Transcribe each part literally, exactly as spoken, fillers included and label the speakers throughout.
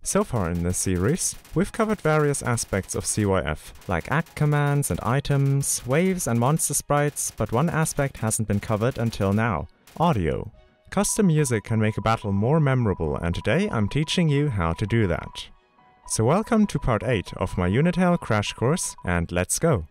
Speaker 1: So far in this series, we've covered various aspects of C Y F, like act commands and items, waves and monster sprites, but one aspect hasn't been covered until now: audio. Custom music can make a battle more memorable, and today I'm teaching you how to do that. So welcome to part eight of my Unitail crash course, and let's go!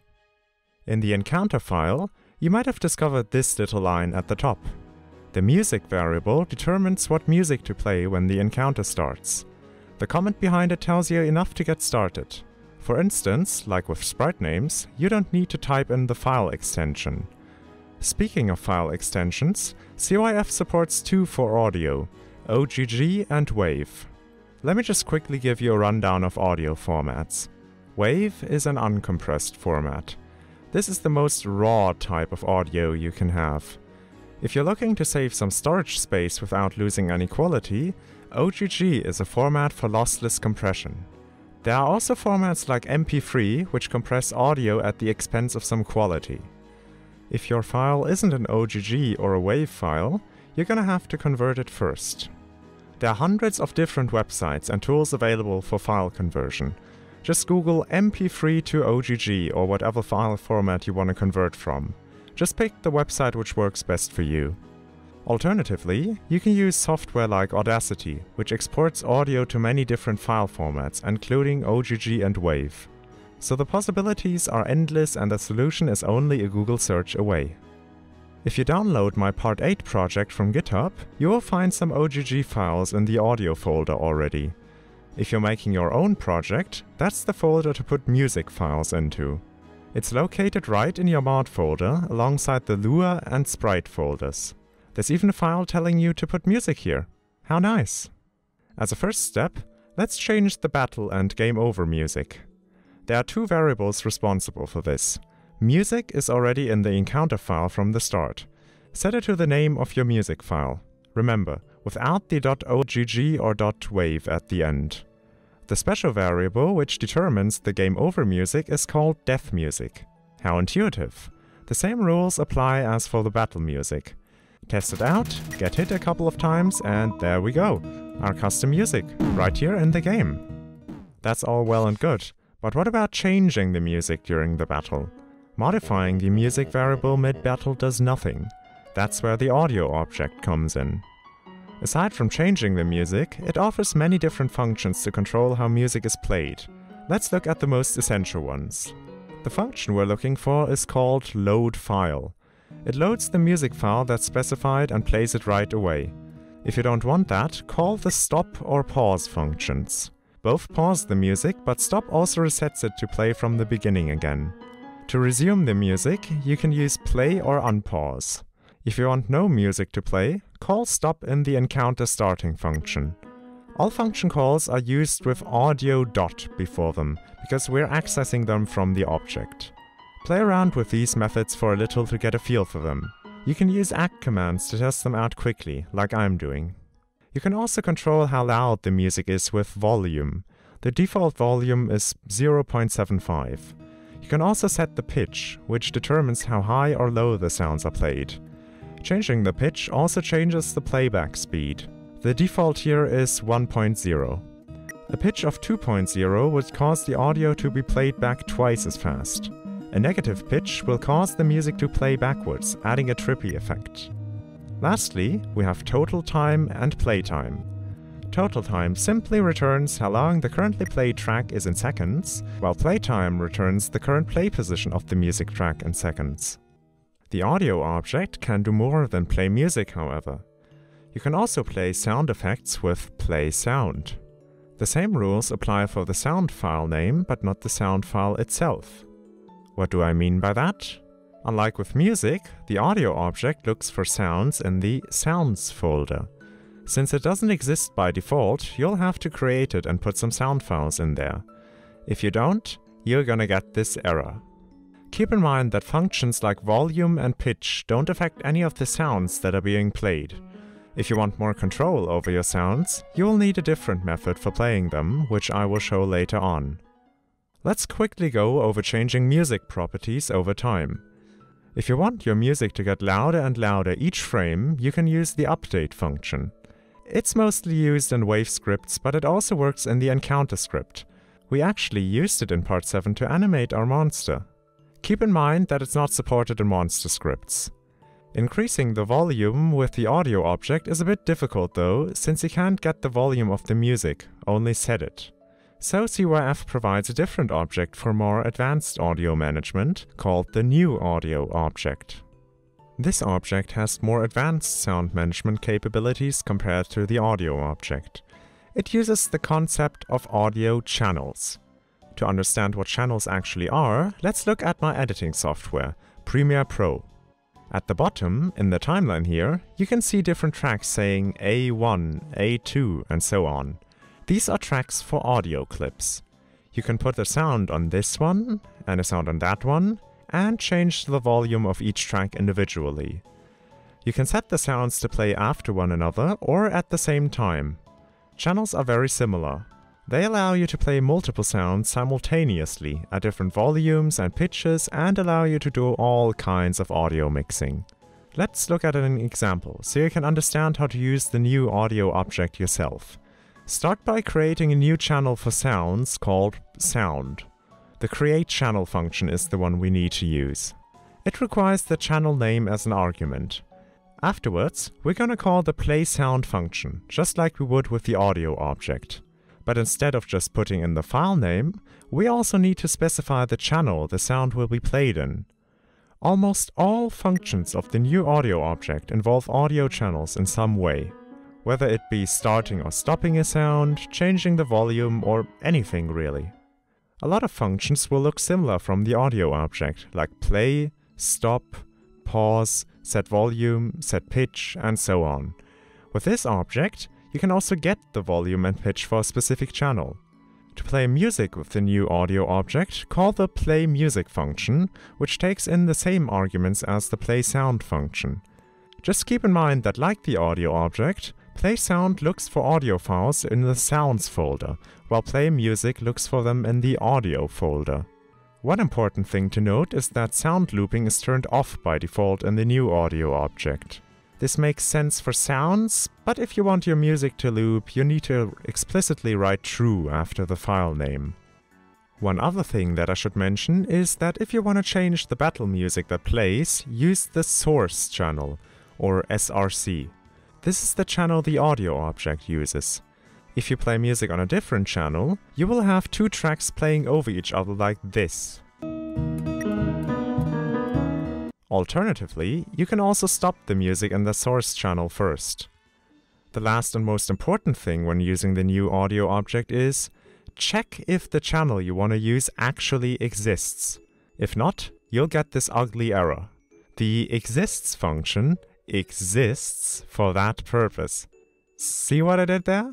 Speaker 1: In the encounter file, you might have discovered this little line at the top. The music variable determines what music to play when the encounter starts. The comment behind it tells you enough to get started. For instance, like with sprite names, you don't need to type in the file extension. Speaking of file extensions, C Y F supports two for audio: O G G and WAVE. Let me just quickly give you a rundown of audio formats. WAVE is an uncompressed format. This is the most raw type of audio you can have. If you're looking to save some storage space without losing any quality, O G G is a format for lossless compression. There are also formats like M P three, which compress audio at the expense of some quality. If your file isn't an O G G or a WAVE file, you're gonna have to convert it first. There are hundreds of different websites and tools available for file conversion. Just Google M P three to O G G or whatever file format you want to convert from. Just pick the website which works best for you. Alternatively, you can use software like Audacity, which exports audio to many different file formats, including O G G and WAVE. So the possibilities are endless, and the solution is only a Google search away. If you download my part eight project from GitHub, you will find some O G G files in the audio folder already. If you're making your own project, that's the folder to put music files into. It's located right in your mod folder, alongside the Lua and Sprite folders. There's even a file telling you to put music here. How nice! As a first step, let's change the battle and game over music. There are two variables responsible for this. Music is already in the encounter file from the start. Set it to the name of your music file. Remember, without the .ogg or .wave at the end. The special variable which determines the game over music is called death music. How intuitive! The same rules apply as for the battle music. Test it out, get hit a couple of times, and there we go! Our custom music, right here in the game. That's all well and good, but what about changing the music during the battle? Modifying the music variable mid-battle does nothing. That's where the audio object comes in. Aside from changing the music, it offers many different functions to control how music is played. Let's look at the most essential ones. The function we're looking for is called load file. It loads the music file that's specified and plays it right away. If you don't want that, call the stop or pause functions. Both pause the music, but stop also resets it to play from the beginning again. To resume the music, you can use play or unpause. If you want no music to play, call stop in the encounter starting function. All function calls are used with audio dot before them, because we're accessing them from the object. Play around with these methods for a little to get a feel for them. You can use act commands to test them out quickly, like I'm doing. You can also control how loud the music is with volume. The default volume is zero point seven five. You can also set the pitch, which determines how high or low the sounds are played. Changing the pitch also changes the playback speed. The default here is one point zero. A pitch of two point zero would cause the audio to be played back twice as fast. A negative pitch will cause the music to play backwards, adding a trippy effect. Lastly, we have total time and playtime. Total time simply returns how long the currently played track is in seconds, while playtime returns the current play position of the music track in seconds. The audio object can do more than play music, however. You can also play sound effects with play sound. The same rules apply for the sound file name, but not the sound file itself. What do I mean by that? Unlike with music, the audio object looks for sounds in the sounds folder. Since it doesn't exist by default, you'll have to create it and put some sound files in there. If you don't, you're gonna get this error. Keep in mind that functions like volume and pitch don't affect any of the sounds that are being played. If you want more control over your sounds, you'll need a different method for playing them, which I will show later on. Let's quickly go over changing music properties over time. If you want your music to get louder and louder each frame, you can use the update function. It's mostly used in Wave scripts, but it also works in the Encounter script. We actually used it in part seven to animate our monster. Keep in mind that it's not supported in monster scripts. Increasing the volume with the audio object is a bit difficult though, since you can't get the volume of the music, only set it. So C Y F provides a different object for more advanced audio management, called the New Audio object. This object has more advanced sound management capabilities compared to the audio object. It uses the concept of audio channels. To understand what channels actually are, let's look at my editing software, Premiere Pro. At the bottom, in the timeline here, you can see different tracks saying A one, A two, and so on. These are tracks for audio clips. You can put a sound on this one, and a sound on that one, and change the volume of each track individually. You can set the sounds to play after one another or at the same time. Channels are very similar. They allow you to play multiple sounds simultaneously at different volumes and pitches and allow you to do all kinds of audio mixing. Let's look at an example so you can understand how to use the new audio object yourself. Start by creating a new channel for sounds called Sound. The create channel function is the one we need to use. It requires the channel name as an argument. Afterwards, we're gonna call the play sound function, just like we would with the audio object. But instead of just putting in the file name, we also need to specify the channel the sound will be played in. Almost all functions of the new audio object involve audio channels in some way. Whether it be starting or stopping a sound, changing the volume, or anything really. A lot of functions will look similar from the audio object, like play, stop, pause, set volume, set pitch, and so on. With this object, you can also get the volume and pitch for a specific channel. To play music with the new audio object, call the play music function, which takes in the same arguments as the play sound function. Just keep in mind that like the audio object, play sound looks for audio files in the sounds folder, while play music looks for them in the audio folder. One important thing to note is that sound looping is turned off by default in the new audio object. This makes sense for sounds, but if you want your music to loop, you need to explicitly write true after the file name. One other thing that I should mention is that if you want to change the battle music that plays, use the source channel, or S R C. This is the channel the audio object uses. If you play music on a different channel, you will have two tracks playing over each other like this. Alternatively, you can also stop the music in the source channel first. The last and most important thing when using the new audio object is check if the channel you want to use actually exists. If not, you'll get this ugly error. The exists function exists for that purpose. See what I did there?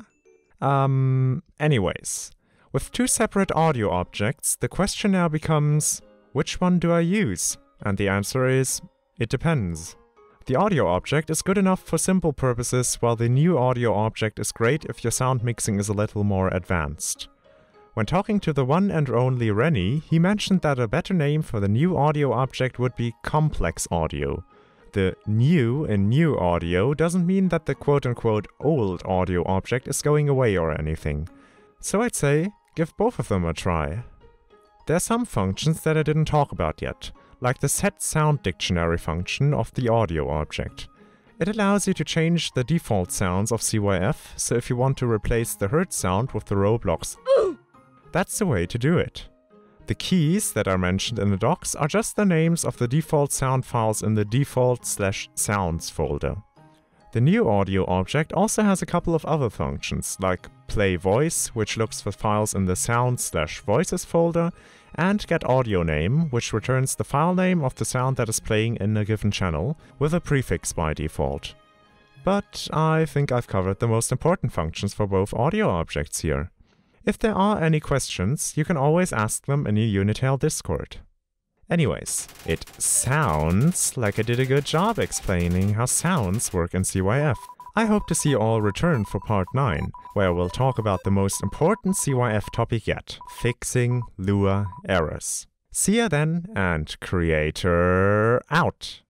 Speaker 1: Um, anyways, with two separate audio objects, the question now becomes, which one do I use? And the answer is, it depends. The audio object is good enough for simple purposes, while the new audio object is great if your sound mixing is a little more advanced. When talking to the one and only Rennie, he mentioned that a better name for the new audio object would be complex audio. The new in new audio doesn't mean that the quote-unquote old audio object is going away or anything. So I'd say, give both of them a try. There are some functions that I didn't talk about yet, like the set sound dictionary function of the audio object. It allows you to change the default sounds of C Y F, so if you want to replace the hurt sound with the Roblox, that's the way to do it. The keys that are mentioned in the docs are just the names of the default sound files in the default slash sounds folder. The new audio object also has a couple of other functions, like play voice, which looks for files in the sound slash voices folder, and get audio name, which returns the file name of the sound that is playing in a given channel, with a prefix by default. But I think I've covered the most important functions for both audio objects here. If there are any questions, you can always ask them in your Unitel Discord. Anyways, it sounds like I did a good job explaining how sounds work in C Y F. I hope to see you all return for part nine, where we'll talk about the most important C Y F topic yet, fixing Lua errors. See ya then, and creator out!